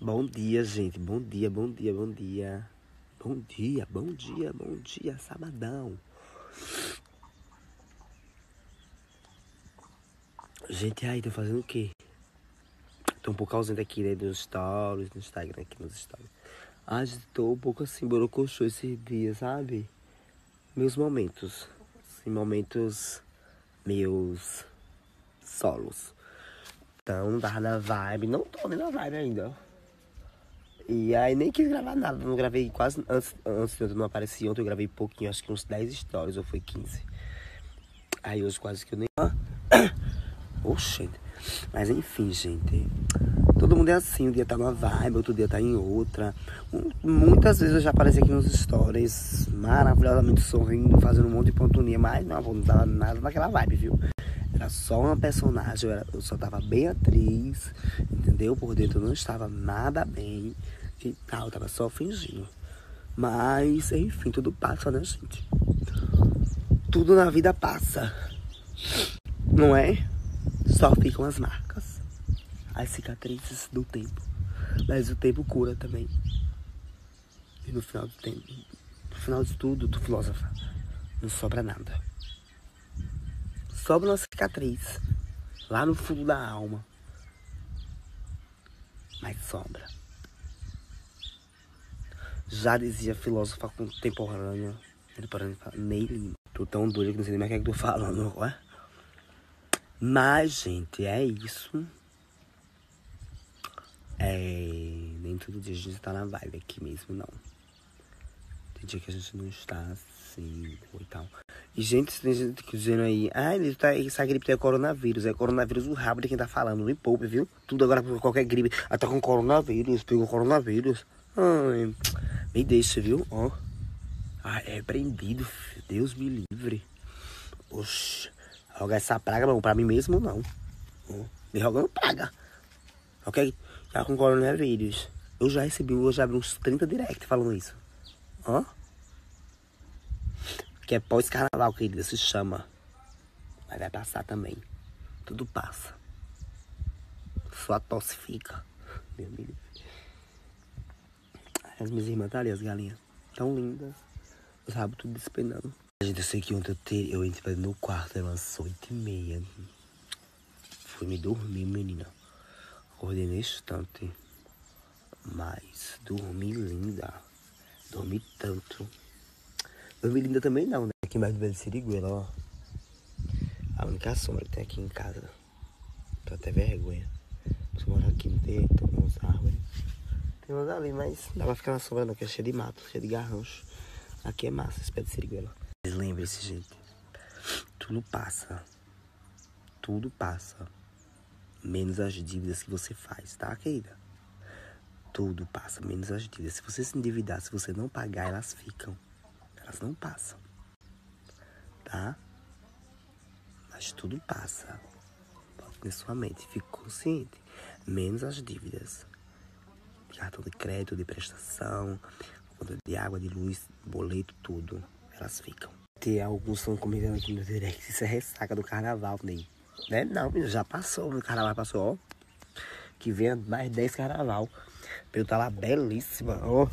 Bom dia, gente. Bom dia, bom dia, bom dia. Bom dia, bom dia, bom dia. Sabadão. Gente, aí, tô fazendo o quê? Tô um pouco ausente aqui, né, dos stories, no Instagram, aqui nos stories. Gente, tô um pouco assim, borocochô esses dias, sabe? Meus momentos. Assim, momentos meus solos. Então, não tava na vibe. Não tô nem na vibe ainda. E aí nem quis gravar nada, não gravei quase, antes eu não apareci ontem, eu gravei pouquinho, acho que uns 10 stories, ou foi 15. Aí hoje quase que eu nem... Oxente. Mas enfim, gente, todo mundo é assim, um dia tá numa vibe, outro dia tá em outra. Muitas vezes eu já apareci aqui nos stories, maravilhosamente sorrindo, fazendo um monte de pontuninha, mas não tava nada naquela vibe, viu? Era só uma personagem, eu só tava bem atriz, entendeu? Por dentro eu não estava nada bem e tal, eu tava só fingindo. Mas, enfim, tudo passa, né, gente? Tudo na vida passa, não é? Só ficam as marcas, as cicatrizes do tempo. Mas o tempo cura também. E no final do tempo, no final de tudo, tu filósofa, não sobra nada. Sobra uma cicatriz lá no fundo da alma. Mas sobra. Já dizia a filósofa contemporânea Ney Lima. Tô tão doido que não sei nem mais o que é que tô falando, não é? Mas, gente, é isso. Nem todo dia a gente tá na vibe aqui mesmo, não. Tem dia que a gente não está assim e tal. E, gente, tem gente dizendo aí, essa gripe é coronavírus. É coronavírus o rabo de quem tá falando. Não me poupe, viu? Tudo agora por qualquer gripe. Tá com coronavírus, pegou coronavírus. Ai, me deixa, viu? Ó. É repreendido, filho. Deus me livre. Oxe. Jogar essa praga, não. Pra mim mesmo, não. Me jogando praga. Ok? Já com coronavírus. Eu já abri uns 30 direct falando isso. Que é pós-carnaval, querida, se chama. Mas vai passar também. Tudo passa. Só a tosse fica. Meu Deus. As minhas irmãs tá ali, as galinhas. Tão lindas. Os rabos tudo despenando. Gente, eu sei que ontem eu entrei no quarto, eram umas 8h30. Fui me dormir, menina. Acordei nesse instante. Mas dormi linda. Dormi tanto. Dormi linda também não, né? Aqui embaixo do Velho Siriguela, ó. A única sombra que tem aqui em casa. Tô até vergonha. Você mora aqui no tem umas árvores. Tem umas ali, mas não dá pra ficar na sombra não, que é cheio de mato, cheio de garrancho. Aqui é massa, esse pé de siriguela. Mas lembre-se, gente. Tudo passa. Tudo passa. Menos as dívidas que você faz, tá, querida? Tudo passa, menos as dívidas. Se você se endividar, se você não pagar, elas ficam. Elas não passam. Tá? Mas tudo passa. Bote na sua mente, fique consciente. Menos as dívidas. De cartão de crédito, de prestação, conta de água, de luz, boleto, tudo. Elas ficam. Tem alguns estão comentando aqui no direct. Isso é ressaca do carnaval, Ney. Né? Não, menino, já passou. O carnaval passou, ó. Que venha mais 10 carnaval. Eu tá lá belíssima, ó.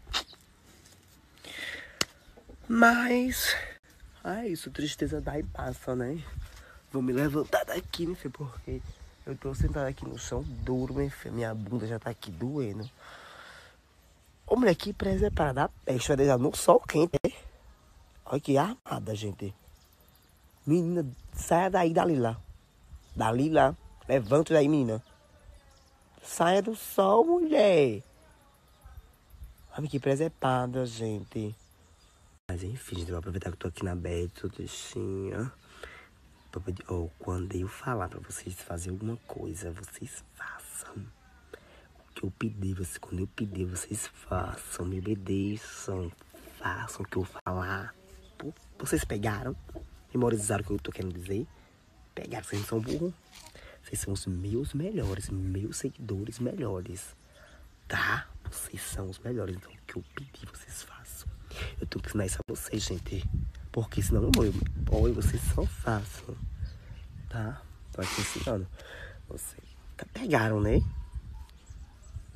Mas é isso, tristeza dá e passa, né? Vou me levantar daqui, meu filho, porque eu tô sentado aqui no chão duro, meu filho. Minha bunda já tá aqui doendo. Ô, mulher, que presa é para dar peste, vai deixar no sol quente, né? Olha que armada, gente. Menina, saia daí, dali lá. Dali lá. Levanta daí, menina. Saia do sol, mulher. Olha que presepada, gente. Mas enfim, gente, vou aproveitar que eu tô aqui na Beto, deixinha. Quando eu falar pra vocês fazerem alguma coisa, vocês façam. O que eu pedir, quando eu pedir, vocês façam. Me obedeçam. Façam o que eu falar. Vocês pegaram? Memorizaram o que eu tô querendo dizer? Pegaram, vocês não são burros. Vocês são os meus melhores, meus seguidores melhores. Tá? Vocês são os melhores. Então, o que eu pedir, vocês façam. Eu tenho que ensinar isso a vocês, gente. Porque senão vocês só façam. Tá? Tô aqui ensinando. Vocês pegaram, né?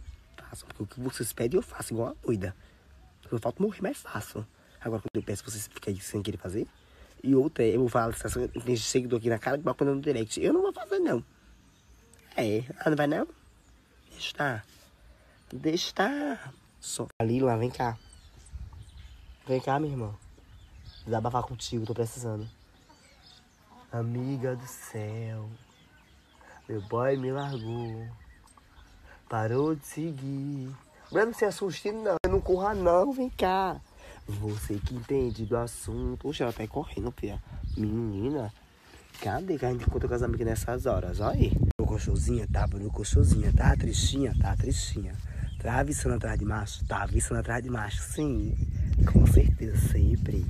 façam. Porque o que vocês pedem, eu faço igual a doida. Eu falta morrer, mas faço. Agora, quando eu peço, vocês ficam aí sem querer fazer. E outra, eu vou falar, tem seguidor aqui na cara, igual quando eu no direct. Eu não vou fazer, não. Não vai, não? Deixa estar. Deixa estar. Só. Ali, lá, vem cá. Vem cá, minha irmã. Desabafar contigo, tô precisando. Amiga do céu, meu boy me largou, parou de seguir. Mas não se assuste não, eu não corra não, vem cá. Você que entende do assunto. Oxe, ela tá aí correndo, filha. Menina, cadê que a gente encontra com as amigas nessas horas? Olha aí. Brucochosinha, tá brucochosinha, tá tristinha, tá tristinha. Tá aviçando atrás de macho? Tá aviçando atrás de macho, sim. Com certeza, sempre.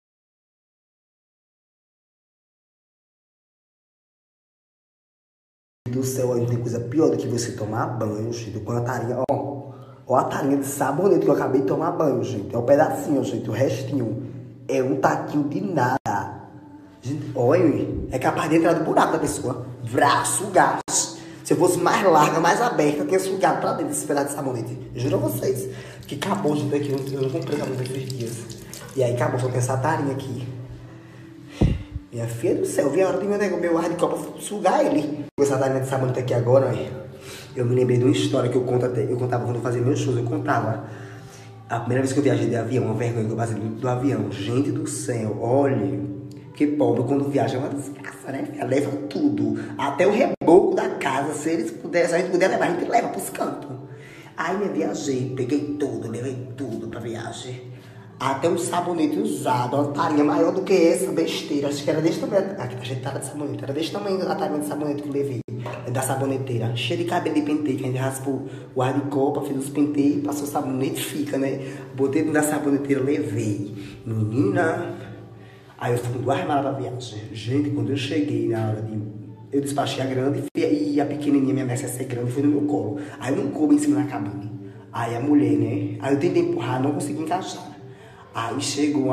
Do céu, aí não tem coisa pior do que você tomar banho, gente, com a tarinha, ó a tarinha de sabonete que eu acabei de tomar banho, gente, é um pedacinho, gente, o restinho, é um taquinho de nada, gente, olha, é capaz de entrar no buraco da pessoa, braço, gás, se eu fosse mais larga, mais aberta, eu tinha sugado pra dentro desse pedaço de sabonete, juro a vocês, que acabou, gente, aqui, eu não comprei sabonete esses dias, e aí acabou, só tem essa tarinha aqui. Minha filha do céu, vi a hora de meu ar de copa sugar ele. Com essa tarinha de sabonete aqui agora, eu me lembrei de uma história que eu contava quando eu fazia meus shows, eu contava. A primeira vez que eu viajei de avião, uma vergonha que eu passei do avião. Gente do céu, olha, que pobre quando viaja é uma desgraça, né? Ela leva tudo, até o reboco da casa, se eles puderem, se a gente puder levar, a gente leva pros cantos. Aí eu viajei, peguei tudo, levei tudo pra viagem. Até um sabonete usado, uma tarinha maior do que essa besteira. Acho que era desse tamanho. Aqui a gente tava de sabonete. Era desse tamanho a tarinha de sabonete que eu levei. Da saboneteira. Cheio de cabelo de penteio. Que a gente raspou o ar de copa, fez os penteios, passou o sabonete, fica, né? Botei dentro da saboneteira, levei. Menina. Aí eu fui com 2 malas pra viagem. Gente, quando eu cheguei na hora de. Eu despachei a grande e a pequenininha, minha necessaire grande, foi no meu colo. Aí eu não coube em cima da cabine. Aí a mulher, né? Aí eu tentei empurrar, não consegui encaixar. Aí chegou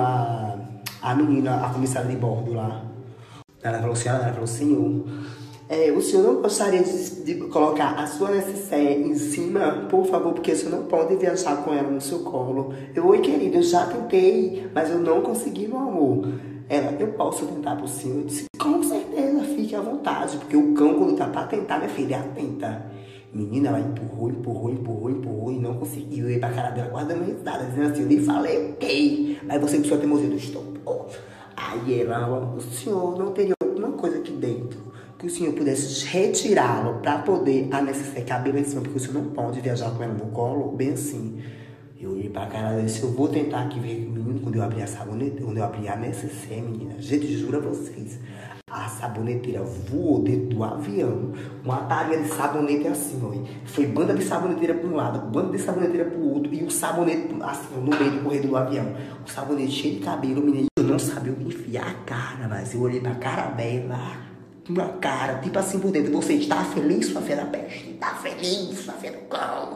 a menina, a comissária de bordo lá. Ela falou, senhor, o senhor não gostaria de colocar a sua necessaire em cima, por favor, porque o senhor não pode viajar com ela no seu colo. Oi, querido, eu já tentei, mas eu não consegui, meu amor. Eu posso tentar pro senhor? Eu disse, com certeza, fique à vontade, porque o cão, quando tá pra tentar, minha filha, atenta. Menina, ela empurrou e não conseguiu. Eu ia pra cara dela guardando risada, dizendo assim, eu nem falei ok. Mas você com sua teimosia do estopou. Aí ela, o senhor não teria alguma coisa aqui dentro que o senhor pudesse retirá-lo pra poder a necessária caber lá em cima, porque o senhor não pode viajar com ela no colo, bem assim. Eu olhei pra cara dela e disse, eu vou tentar aqui ver, menino, quando eu abri a sabonete, quando eu abri a necessaire, menina, gente, juro a vocês, a saboneteira voou dentro do avião, uma tarinha de sabonete assim, ó, foi banda de saboneteira para um lado, banda de saboneteira para o outro, e o sabonete assim, no meio do corredor do avião, o sabonete cheio de cabelo, menino, eu não sabia onde enfiar a cara, mas eu olhei pra cara dela, uma cara, tipo assim por dentro, você está feliz, sua filha da peste? Está feliz, sua filha do cão?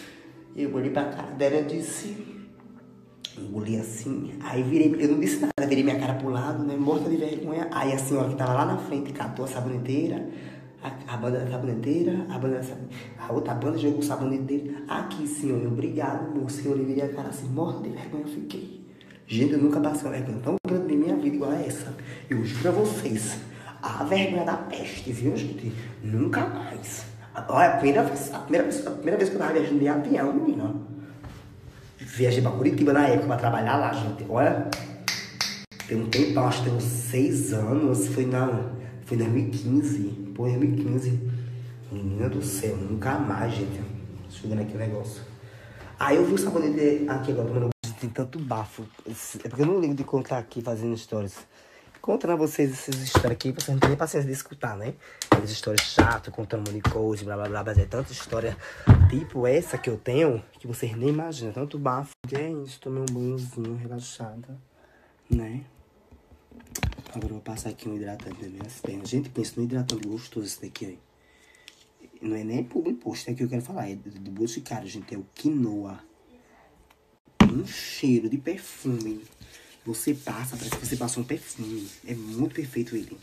Eu olhei pra cara dela e disse, engoli assim, aí virei, eu não disse nada, virei minha cara pro lado, né, morta de vergonha. Aí a senhora que tava lá na frente catou a saboneteira, a banda da saboneteira, a outra banda jogou o sabonete dele. Aqui, senhor, obrigado, meu senhor. Eu virei a cara assim, morta de vergonha, eu fiquei. Gente, eu nunca passei uma vergonha tão grande na minha vida igual a essa. Eu juro a vocês, a vergonha da peste, viu, gente? Nunca mais. Olha, a primeira vez que eu tava viajando de avião, menina. Viajei pra Curitiba na época pra trabalhar lá, gente. Olha, tem um tempão, acho que tem uns 6 anos. Foi em 2015. Pô, 2015. Menina do céu, nunca mais, gente. Chegando aqui o negócio. Aí eu vi o sabonete aqui agora, mano. Tem tanto bafo. É porque eu não ligo de contar aqui fazendo stories. Contando a vocês essas histórias aqui, vocês não têm nem paciência de escutar, né? As histórias chatas, contando um monte de coisa, blá blá blá, mas é tanta história tipo essa que eu tenho, que vocês nem imaginam, tanto bafo. E é isso, tomei um banhozinho, relaxada, né? Agora eu vou passar aqui um hidratante nas minhas pernas. Gente, pensa no hidratante gostoso esse daqui, ó. Não é nem publi post, é que eu quero falar, é do Boticário, gente, é o Quinoa. Um cheiro de perfume. Você passa, parece que você passou um perfume. É muito perfeito ele.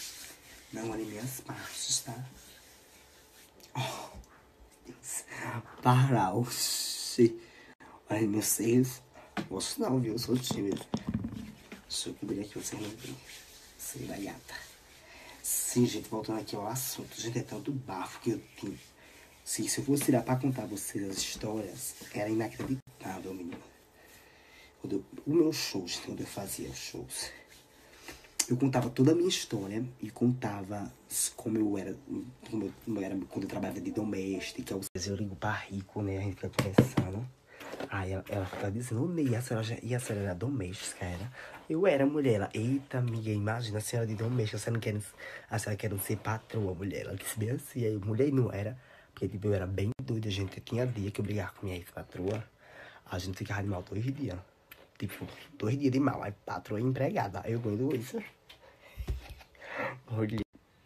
Não olhem minhas partes, tá? Oh, Deus. Para, oxi. Olha, meus seios. Gosto não, viu? Eu sou tímido. Deixa eu cobrir aqui, vocês não veem. Seio da gata. Sim, gente, voltando aqui ao assunto. Gente, é tanto bafo que eu tenho. Se eu fosse tirar pra contar a vocês as histórias, era inacreditável, menino. O meu show, gente, quando eu fazia os shows, eu contava toda a minha história e contava como eu era, quando eu trabalhava de doméstica. Às vezes eu ligo pra Rico, né? A gente fica conversando. Aí ela fica dizendo, Ney, a senhora era doméstica, era? Eu era mulher. Ela, eita, amiga, imagina a senhora de doméstica, a senhora querendo ser patroa, mulher. Ela disse bem assim, aí mulher não era. Porque, tipo, eu era bem doida, gente. Tinha dia que eu brigava com minha ex-patroa, a gente ficava de mal 2 dias. Tipo, 2 dias de mal. Aí patroa e empregada. Aí eu gosto isso. Olha.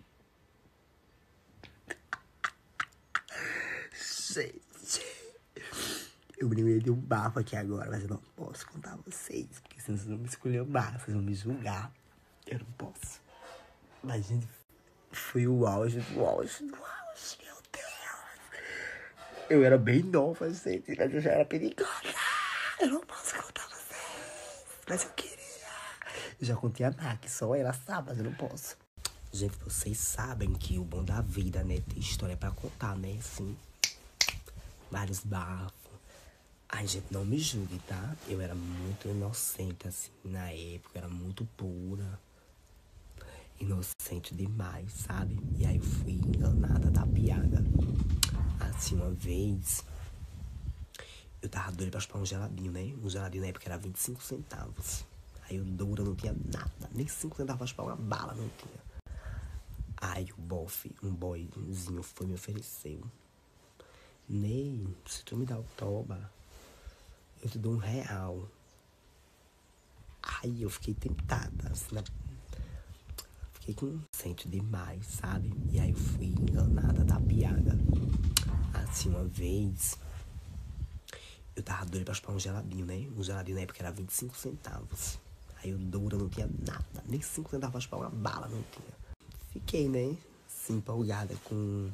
Gente, eu me lembrei de um bafo aqui agora, mas eu não posso contar a vocês, porque senão vocês vão me escolher o bafo, vocês vão me julgar. Eu não posso. Mas, gente, foi o auge do auge do auge, meu Deus. Eu era bem nova, gente, mas eu já era perigosa. Eu não posso contar a vocês, mas eu queria. Eu já contei a Mac, só ela sabe, mas eu não posso. Gente, vocês sabem que o bom da vida, né, tem história pra contar, né, assim. Vários bafos. Ai, gente, não me julgue, tá? Eu era muito inocente, assim, na época. Eu era muito pura. Inocente demais, sabe? E aí eu fui enganada da piada. Assim, uma vez, eu tava doida pra chupar um geladinho, né? Um geladinho na época era 25 centavos. Aí eu dura, não tinha nada. Nem 5 centavos pra chupar uma bala, não tinha. Aí o um boyzinho foi me ofereceu. Ney, se tu me dá o toba, eu te dou R$1. Aí eu fiquei tentada, assim, fiquei com sente demais, sabe? E aí eu fui enganada da piada. Assim, uma vez, eu tava doida pra chupar um geladinho, né? Um geladinho na época era 25 centavos. Aí eu dura, não tinha nada, nem 5 centavos pra chupar uma bala, não tinha. Fiquei, né? Assim, empolgada com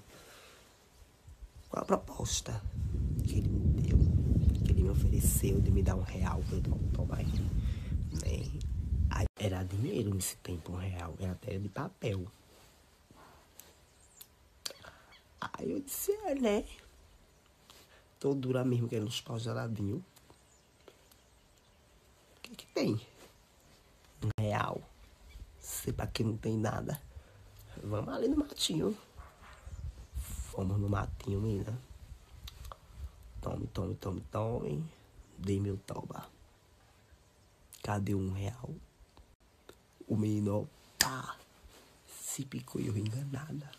a proposta que ele me deu. Que ele me ofereceu de me dar R$1 pra eu tomar, né? Aí era dinheiro nesse tempo, R$1. Era até de papel. Aí eu disse, né? Tô dura mesmo querendo chupar o geladinho. O que tem? R$1. Sei pra que não tem nada. Vamos ali no matinho. Fomos no matinho, menina. Tome. Dei meu toba. Cadê R$1? O menino, pá, se picou e eu enganada.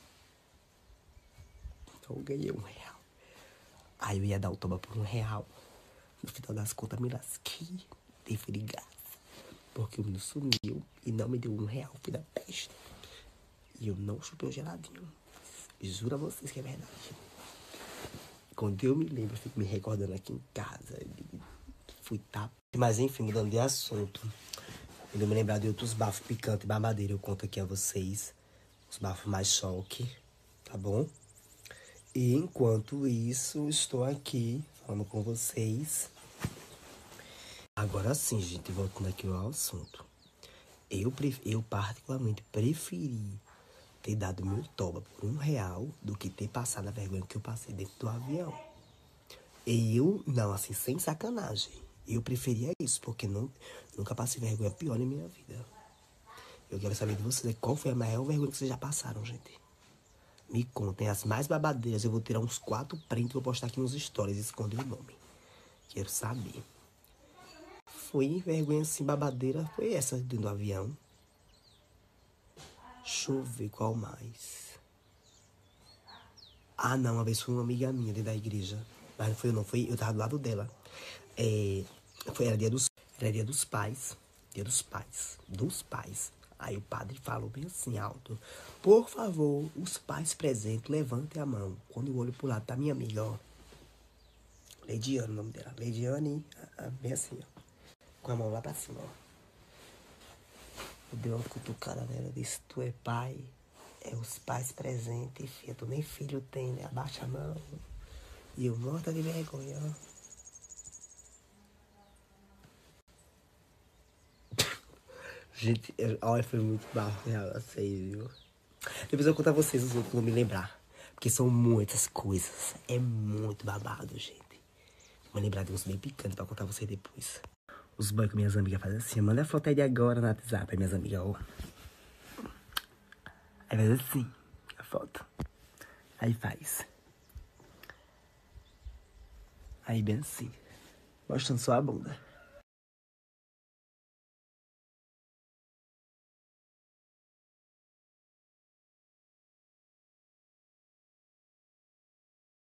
Então eu ganhei R$1. Aí eu ia dar o toba por R$1. No final das contas, me lasquei. Teve de graça. Porque o menino sumiu e não me deu R$1, filho da peste. E eu não chupei o geladinho. Juro a vocês que é verdade. Quando eu me lembro, eu fico me recordando aqui em casa. Fui tapa. Mas enfim, mudando de assunto. Quando eu me lembrar de outros bafos picantes e babadeiro, eu conto aqui a vocês. Os bafos mais choque, tá bom? E enquanto isso, estou aqui falando com vocês. Agora sim, gente, voltando aqui ao assunto. Eu particularmente preferi ter dado meu toba por R$1 do que ter passado a vergonha que eu passei dentro do avião. Não, assim, sem sacanagem. Eu preferia isso, porque nunca passei vergonha pior na minha vida. Eu quero saber de vocês, qual foi a maior vergonha que vocês já passaram, gente? Me contem as mais babadeiras. Eu vou tirar uns 4 prints e vou postar aqui nos stories e esconder o nome. Quero saber. Foi vergonha assim, babadeira. Foi essa dentro do avião. Deixa eu ver qual mais. Ah, não. Uma vez foi uma amiga minha dentro da igreja. Mas não foi eu, não. Eu tava do lado dela. Era dia dos pais. Dia dos pais. Dos pais. Aí o padre falou bem assim alto. Por favor, os pais presentes, levantem a mão. Quando eu olho pro lado da minha amiga, ó. Leidiane, o nome dela. Leidiane, bem assim, ó. Com a mão lá pra cima, ó. Eu dei uma cutucada nela, disse, tu é pai? É os pais presentes, filha. Tu nem filho tem, né? Abaixa a mão. E eu morta de vergonha, ó. Gente, olha, foi muito barro, real, eu sei, viu? Depois eu vou contar a vocês os outros, vou me lembrar. Porque são muitas coisas. É muito babado, gente. Vou lembrar de uns bem picantes pra contar a vocês depois. Os boys que minhas amigas fazem assim, manda a foto aí de agora no WhatsApp. Aí minhas amigas, ó. Aí faz assim, a foto. Aí faz. Aí bem assim. Mostrando só a bunda.